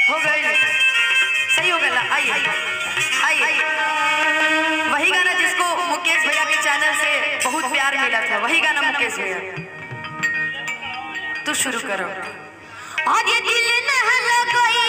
हो गई, सही हो गया। आइए आइए, वही गाना जिसको मुकेश भैया के चैनल से बहुत प्यार मिला था, वही गाना मुकेश भैया। तो शुरू करो। आज दिल न लगई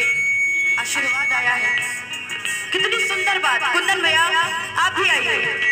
आशीर्वाद आया है। कितनी सुंदर बात। कुंदन भैया आप भी आइए।